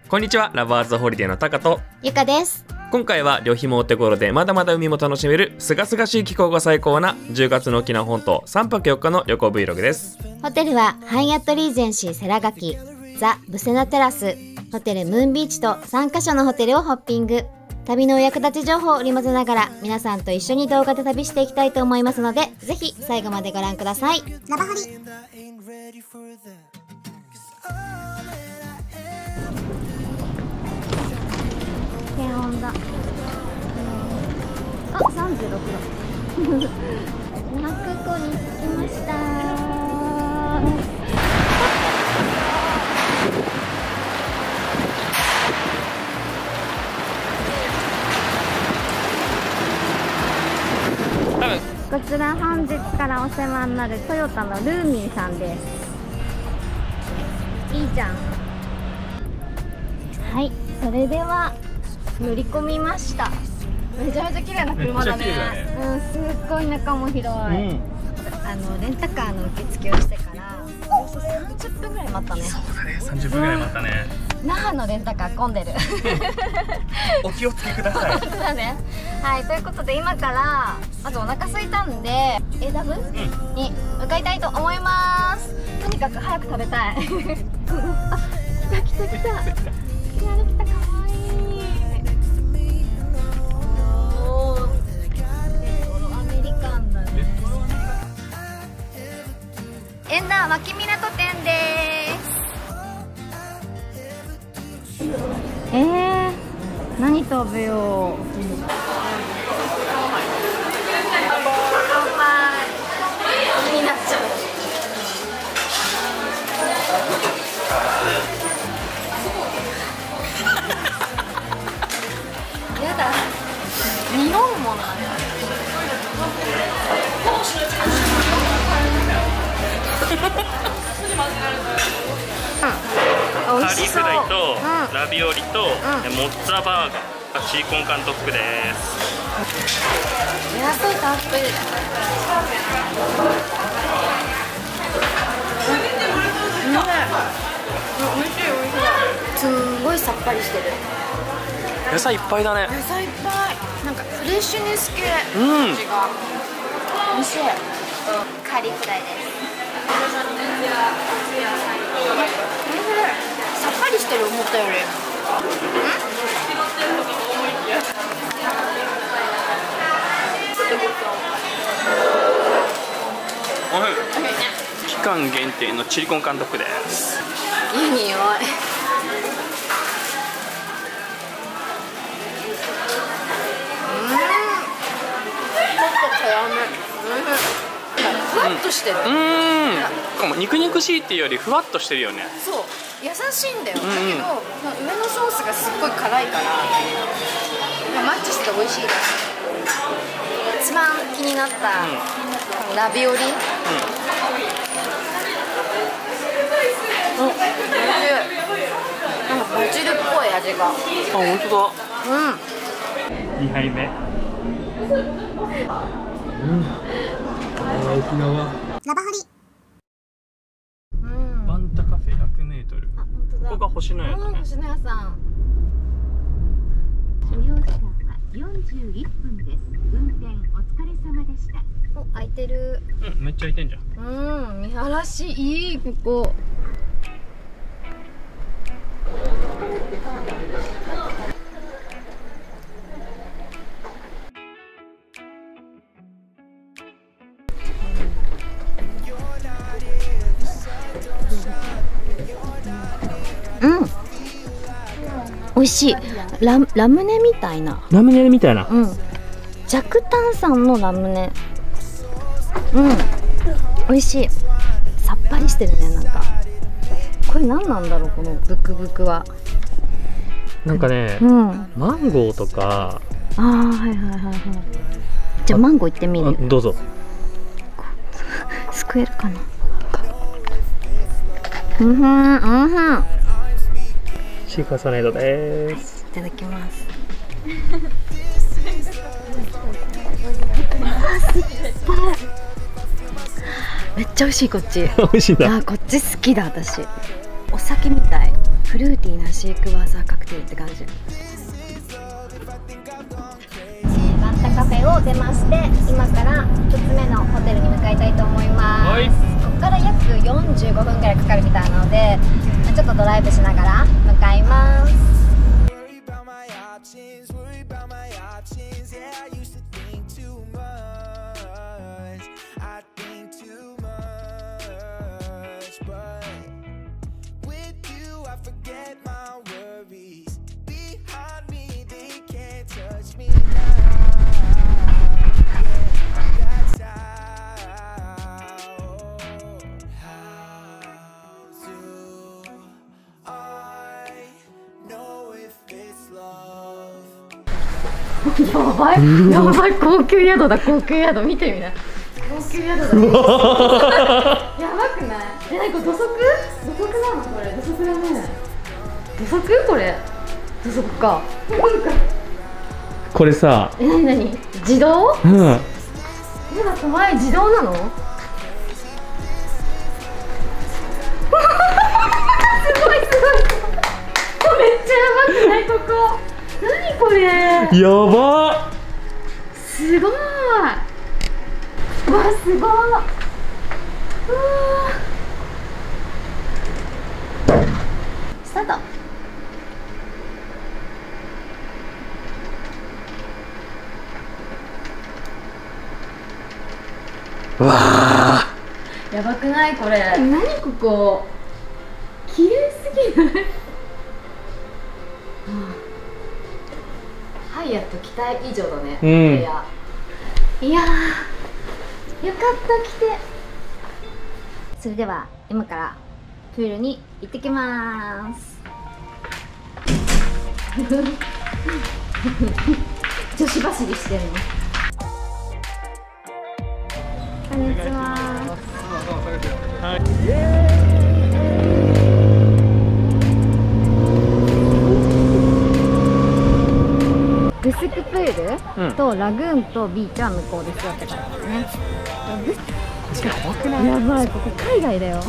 こんにちは、ラバーズホリデーのタカとゆかです。 今回は旅費もお手頃でまだまだ海も楽しめるすがすがしい気候が最高な10月の沖縄本島3泊4日の旅行 Vlog です。 ホテルはハイアットリージェンシー世良垣、ザ・ブセナテラス、ホテルムーンビーチと3カ所のホテルをホッピング。旅のお役立ち情報を織り交ぜながら皆さんと一緒に動画で旅していきたいと思いますので、ぜひ最後までご覧ください。ラバホリ。低温だ。あ、36度。那覇空港に着きました。こちら本日からお世話になるトヨタのルーミーさんです。いいじゃん。はい、それでは乗り込みました。めちゃめちゃ綺麗な車だね。すっごい中も広い。レンタカーの受付をしてからおよそ30分ぐらい待ったね。 そうだね、30分ぐらい待ったね。 那覇のレンタカー混んでる。 お気をつけください。 本当だね。はい、ということで今からまずお腹空いたんで AW に向かいたいと思います。とにかく早く食べたい。あ、来た来た来た。来た来た、かわいい。おー、アメリカンだね。エンダー脇港店です。何食べよう。気になっちゃう。やだ。匂うもの。 カリフライとラビオリとモッツァバーガー、シーコンカンドッグです。 野菜たっぷり。すんごいさっぱりしてる。 野菜いっぱいだね。 野菜いっぱい。なんかフレッシュネス系。味が美味しい。カリフライです。さっぱりしてる、思ったより。 期間限定のチリコンカンドッグです。 いい匂い。ちょっと辛め。ふわっとしてる。 肉肉しいっていうよりふわっとしてるよね。 そう、優しいんだよ。だけど上のソースがすっごい辛いからマッチしてて美味しいです。一番気になったラビオリ。おいしい。なんかバジルっぽい味が。あ、 本当だ。 2杯目。 沖縄ラバホリ。 バンタカフェ 100m。 あ、本当だ。 ここが星のやだね。 星のやさん。 所要時間は41分です。運転お疲れ様でした。 お、開いてる。 めっちゃ開いてんじゃん。 見晴らしいい、ここ。美味しい。ラムネみたいな。 ラムネみたいな。 弱炭酸のラムネ。美味しい。さっぱりしてるね。なんかこれ何なんだろう、このブクブクは。 なんかね、マンゴーとか。 はいはいはいはい。じゃあマンゴーいってみる。 どうぞ。 すくえるかな。 シーカーサネードです。 いただきます。めっちゃ美味しい。こっち美味しいんだ。 あ、こっち好きだ私。お酒みたい。 フルーティーなシークワーサーカクテルって感じ。バンタカフェを出まして、今から1つ目のホテルに向かいたいと思います。 はい、 ここから約45分くらいかかるみたいなので、ちょっとドライブしながら向かいます。やばい、やばい、高級宿だ、高級宿、見てみな。高級宿だ。やばくない？なんか土足？土足なのこれ？土足だね。土足？これ？土足か。 これさ、 何？自動？ うん。 なんか前自動なの？すごいすごい。めっちゃやばくないここ？何これ？ やば。 すごい。うわ、すごい。うわ。スタート。 うわあ。 やばくないこれ？何ここ？綺麗すぎない？ハイアット期待以上だね。いやー、よかった来て。それでは今からプールに行ってきます。女子走りしてるの。こんにちは。ブスクプールとラグーンとビーチは向こうですよって書いてあるね。やばくない？やばい、ここ海外だよ。ね。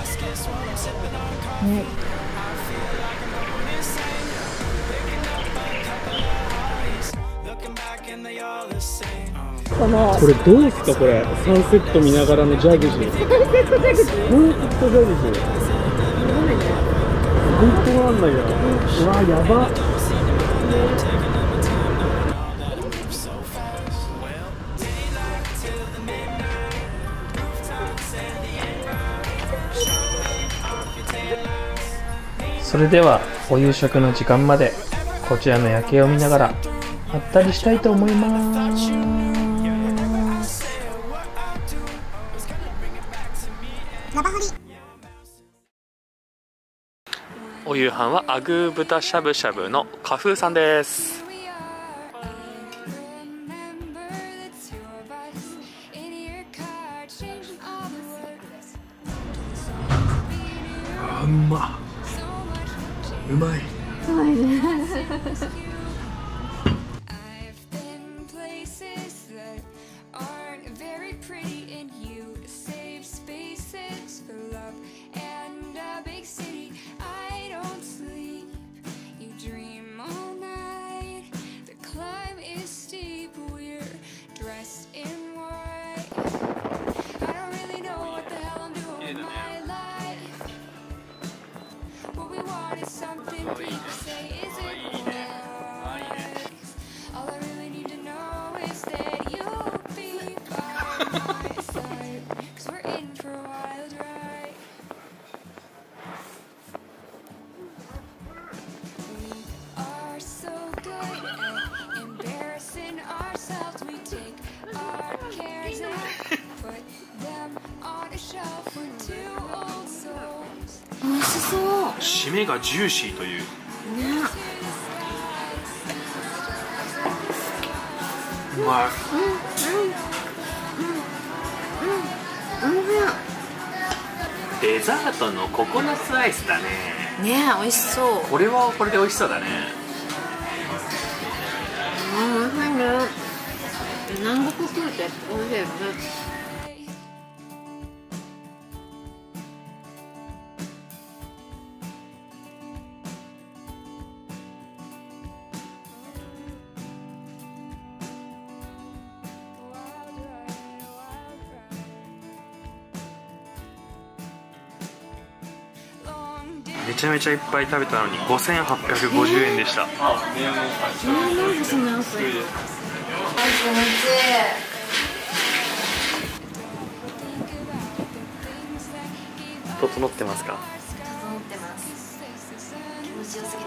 これどうですかこれ？サンセット見ながらのジャグジー。サンセットジャグジー。サンセットジャグジー。本当なんだよ。うわやば。それではお夕食の時間までこちらの夜景を見ながらまったりしたいと思います。お夕飯はアグー豚しゃぶしゃぶの花風さんです。うまっ。うまい。うまいね。締めがジューシーという、ね、うまい。デザートのココナッツアイスだね。 ねえ、美味しそう。 これはこれで美味しそうだね。 美味しいね。南国来るって美味しいよね。 めちゃめちゃいっぱい食べたのに5850円でした。 なんでそんな安いの？ 整ってますか？ 整ってます。気持ちよすぎる。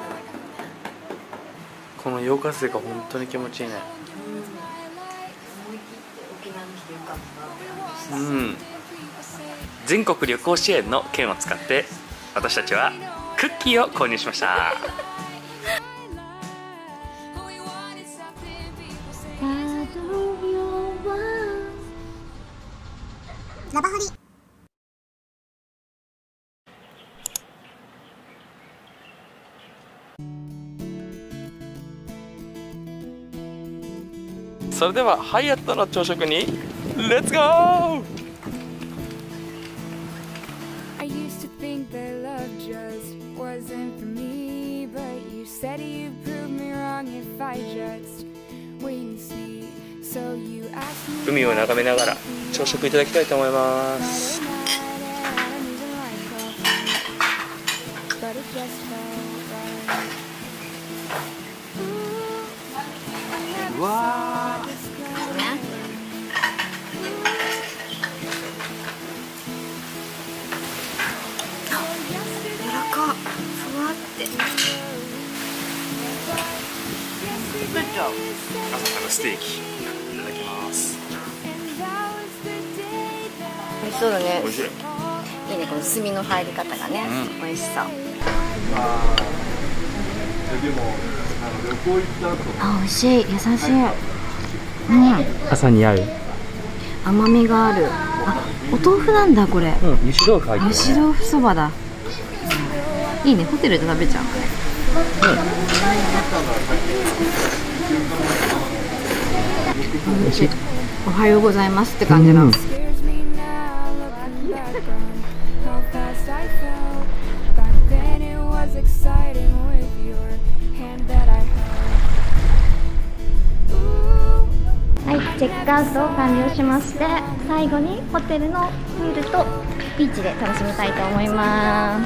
この夜風が本当に気持ちいいね。 思い切って沖縄に来てよかったなって感じでした。 全国旅行支援の券を使って私たちはクッキーを購入しました。 ラバホリ。 それではハイアットの朝食にレッツゴー。 I used to think that love just wasn't for me, but you said you'd prove me wrong if I just wait and see. So you asked me 海を眺めながら朝食いただきたいと思います。うわー。 柔らか、ふわって。 朝からステーキいただきます。 美味しそうだね。 美味しい。 いいね、この炭の入り方がね、美味しそう。あ、美味しい、優しい。 朝に合う。 甘みがある。あ、お豆腐なんだこれ。 油脂豆腐入ってるね。 油脂豆腐そばだ。いいね、ホテルで食べちゃう。美味しい。おはようございますって感じな。はい、チェックアウトを完了しまして、最後にホテルのプールとビーチで楽しみたいと思います。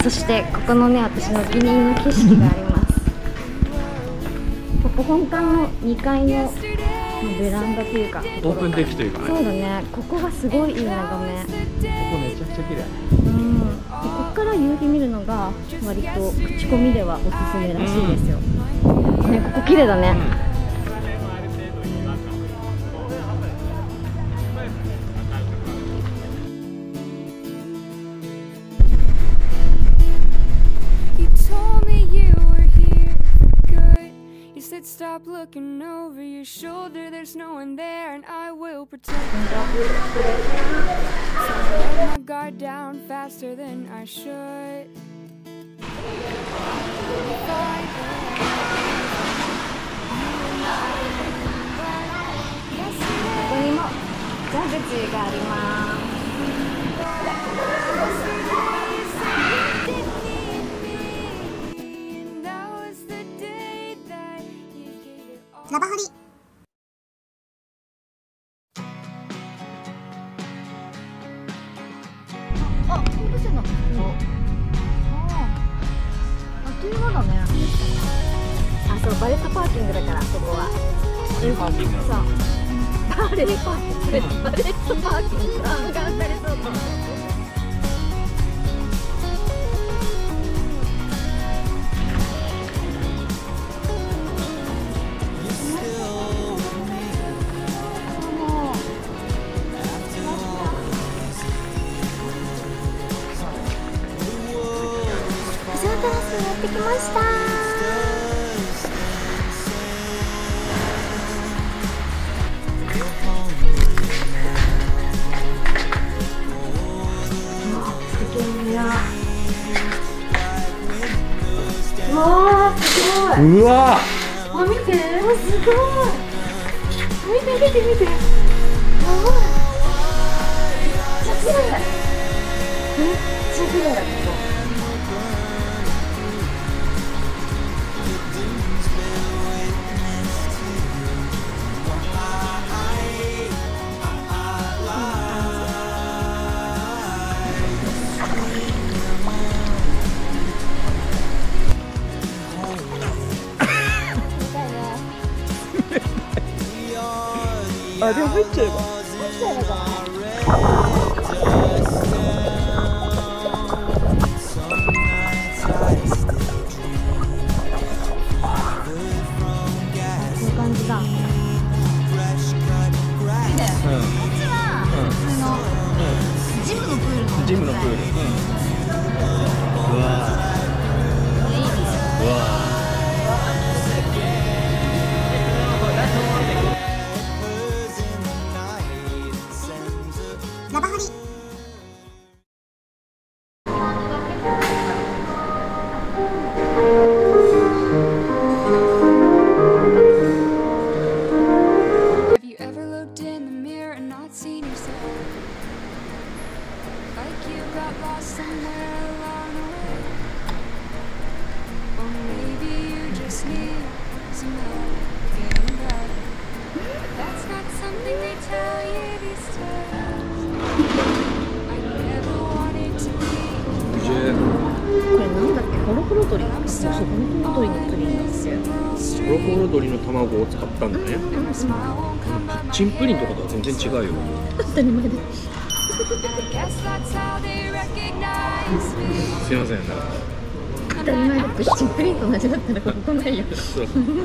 そしてここのね、私のお気に入りの景色があります。ここ本館の2階のベランダというか、 オープンデッキというかね。 そうだね、ここがすごいいい眺め。 ここめちゃくちゃ綺麗。 ここから夕日見るのが割と口コミではおすすめらしいですよ。ね、ここ綺麗だね。 Stop looking over your shoulder, there's no one there, and I will protect so I let my guard down faster than I should. ここにもジャグジーがあります。ラバホリ。あ、本当してんだ。あっという間だね。あ、そう、バレットパーキングだから、ここは。 パーキング。 そう。バレットパーキング。バレットパーキング。あ、が当たりそうだ。テラスにやってきました。素敵な部屋。うわー、すごい。 うわー。あ、見て。すごい。見て見て見て。やばい。めっちゃ綺麗。めっちゃ綺麗だ、ここ。 あーでも入っちゃえば。 こういう感じだ。ジムのプールの。 ジムのプール。うわー。 いいね。 うわラバハリ。 Have you ever looked in the mirror and not seen yourself? Like you got lost somewhere along the way. Or maybe you just need some help getting better. That's not something they tell you these days. I never wanted to be. これなんだっけ、ホロホロ鳥。そうそう、ホロホロ鳥のプリンだっけ。 ホロホロ鶏の卵を使ったんだね。チンプリンとかとは全然違うよ。 当たり前だ。 すいません。 当たり前だって、チンプリンと同じだったらここないよ。 そう。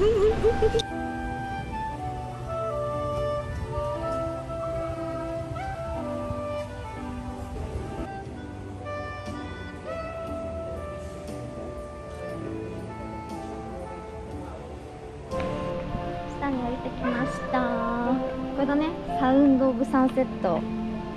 下に降りてきました。これだね、サウンドオブサンセット。はい、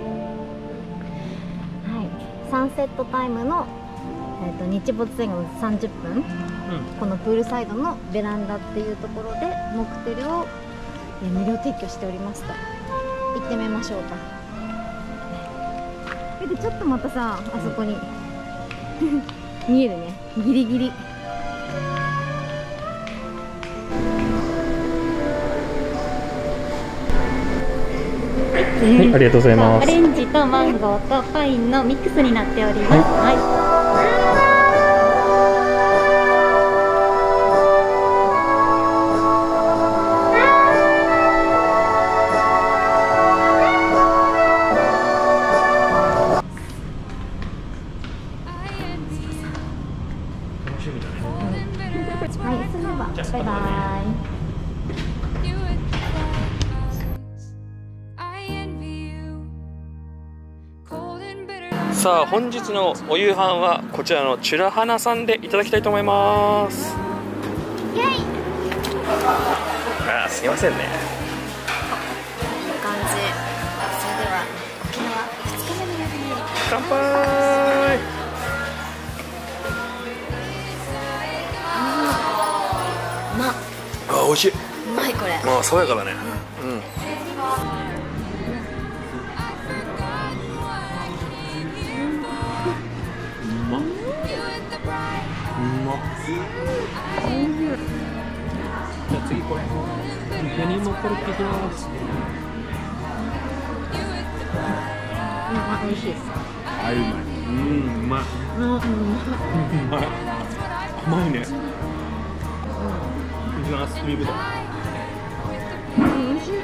サンセットタイムの、日没前後30分、このプールサイドのベランダっていうところでモクテルを無料提供しておりますと。行ってみましょうか。でちょっとまたさ、あそこに見えるね、ギリギリ。 はい、ありがとうございます。 オレンジとマンゴーとパインのミックスになっております。はい。 楽しみだね。 はい、それではバイバイ。 さあ本日のお夕飯はこちらのチュラハナさんでいただきたいと思います。 イエイ。 あー、すいませんね。 いい感じ。それでは沖縄2日目の夜に乾杯。 うまっ。 あ、美味しい。 うまいこれ。 まあ爽やかだね。うん。じゃあ次これ何もコロッケいきます。 美味しい。 あ、うまい。うまい。うまい。甘いね。いきます。ビールだ。 美味しい。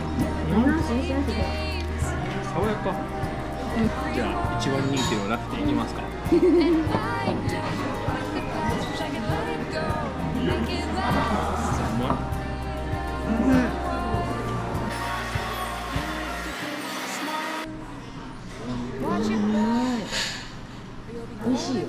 爽やか。じゃあ一番人気のラフテーいきますか。 美味しいよ。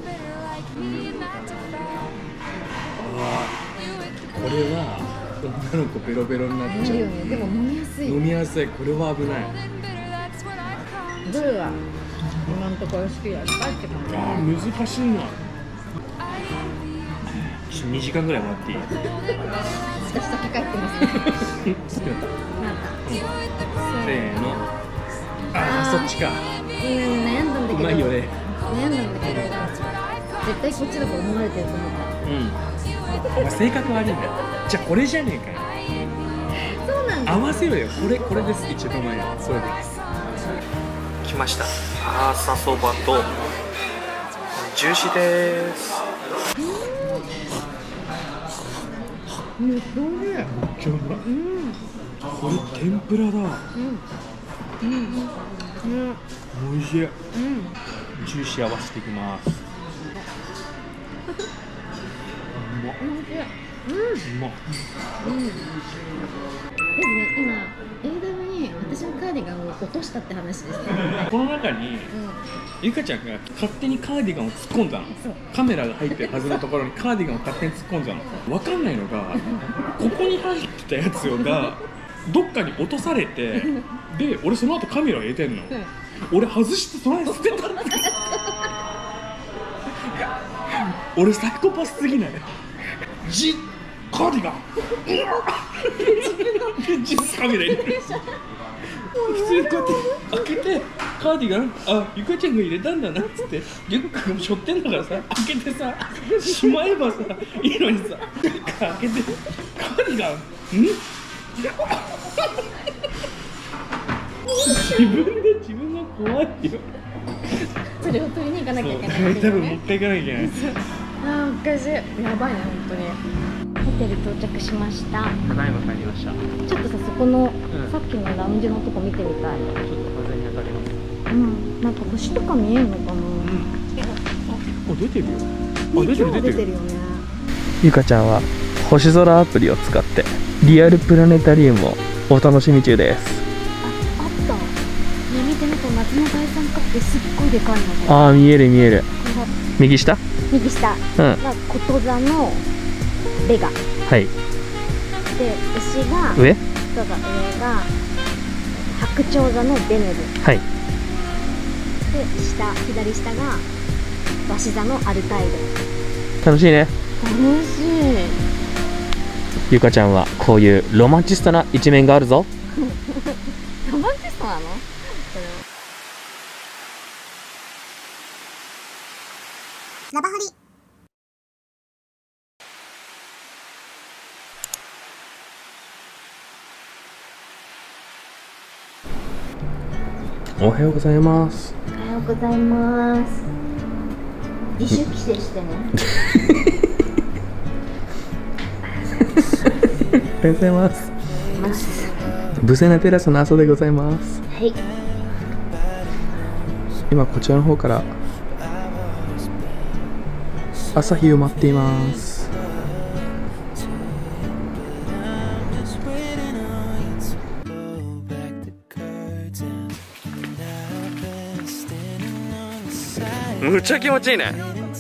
これは女の子ベロベロになっちゃう。 いいよね。でも飲みやすい。 飲みやすい。これは危ない。 どれが今のところ好きだったって感じ。 あー、難しいな。2時間ぐらい待っていい？ 私先帰ってます。 好きだった。せーの。あー、そっちか。 悩んだんだけど。 うまいよね。 悩んだんだけど、絶対こっちだと思われてると思った。 お前性格悪いんだよ。じゃあこれじゃねえかよ。 そうなんだ。 合わせろよ。これです。一番前のそれです。来ました。朝そばとジューシーです。 めっちゃうまい。 めっちゃうまい。 これ天ぷらだ。おいしい。ジューシー合わせていきます。うまっ。 ですね、今 AW に私のカーディガンを落としたって話ですね。 この中に、ゆかちゃんが勝手にカーディガンを突っ込んだの。カメラが入ってるはずのところにカーディガンを勝手に突っ込んだの。分かんないのが、ここに入ってたやつがどっかに落とされて、で俺その後カメラを入れてんの。俺外してその間捨てたんだ。俺サイコパスすぎない？カーディガン自分カメラ入れる。普通にこうやって開けてカーディガン、あ、ゆかちゃんが入れたんだなっつってリュックが背負ってんだからさ、開けてさしまえばさいいのにさ、リュック開けてカーディガン自分が怖いよ。 それを取りに行かなきゃいけない、 多分持っていかなきゃいけない。 あー、おかしい。やばいね、本当に。 ホテル到着しました。 ただいま帰りました。 ちょっとさ、そこの、さっきのラウンジのとこ見てみたい。 ちょっと風に当たります。 なんか星とか見えるのかな。 あ、出てるよ。 出てるよね。 ゆかちゃんは星空アプリを使ってリアルプラネタリウムをお楽しみ中です。 あった。見てみて、夏の大三角形すっごいでかいの。 ああ、見える見える。右下？ 右下がこと座のベガ。はい。で、牛が上が白鳥座のベネル。 はい。 で、左下がワシ座のアルタイド。 楽しいね。 楽しい。 ゆかちゃんはこういうロマンチストな一面があるぞ。 ロマンチストなの？ラバハリ。 おはようございます。 おはようございます。自主規制してね。 おはようございます。ブセナテラスの朝でございます。 はい。 今こちらの方から朝日を待っています。むっちゃ気持ちいいね。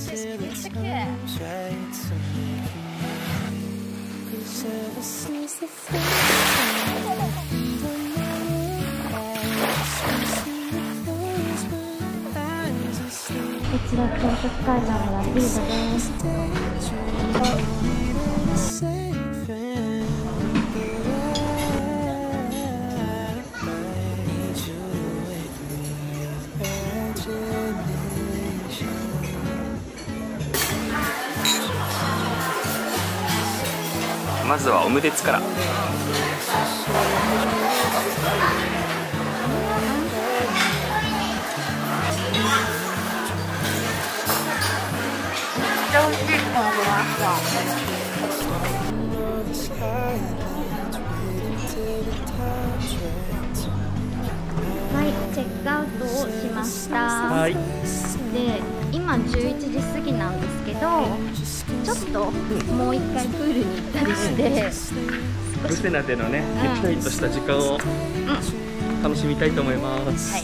こちら朝食会場のラピードです。 まずはオムレツから。 はい、チェックアウトをしました。 はい。 で、今11時過ぎなんですけど、ちょっともう一回プールに行ったりして、 ブセナでのね、ゆったりとした時間を楽しみたいと思います。はい。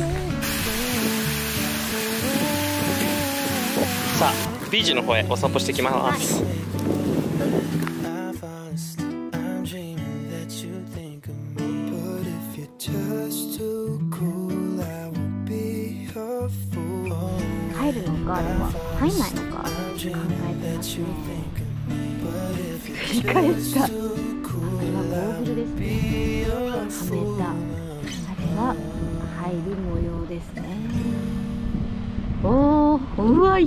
さあ、ビーチの方へお散歩してきます。 入るのか、あれは入んないのか考えてますね。振り返った。今ゴーグルですね。はめた。あれは入る模様ですね。おー、うわ、いった。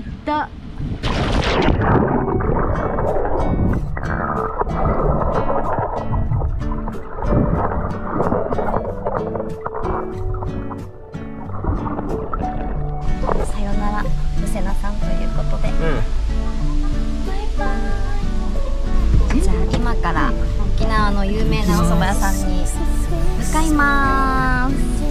さよならブセナさんということで、バイバイ。 じゃあ今から沖縄の有名なお蕎麦屋さんに向かいまーす。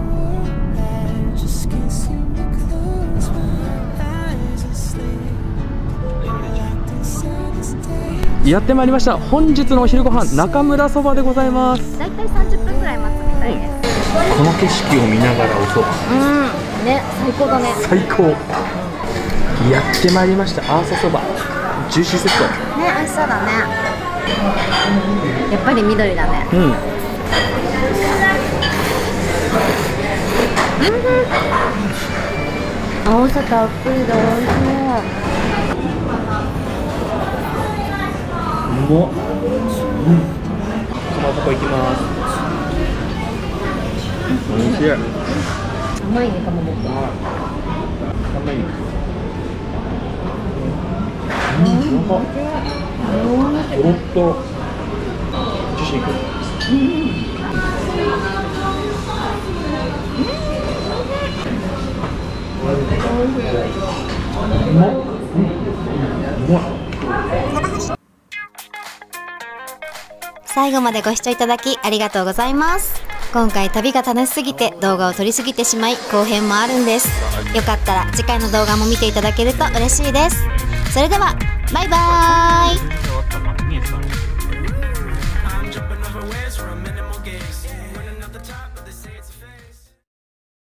やってまいりました。本日のお昼ご飯、中村そばでございます。 だいたい30分くらい待つみたいです。 この景色を見ながらおそば。 ね、最高だね。 最高。やってまいりました。アーサそば。ジューシーセット。 ね、美味しそうだね。やっぱり緑だね。青さたっぷりで美味しい。 かまぼこいきます。美味しい。 甘いね、かまぼこ。 甘い。とろっと。ジューシーいく。 最後までご視聴いただきありがとうございます。今回旅が楽しすぎて動画を撮りすぎてしまい後編もあるんです。よかったら次回の動画も見ていただけると嬉しいです。それではバイバーイ。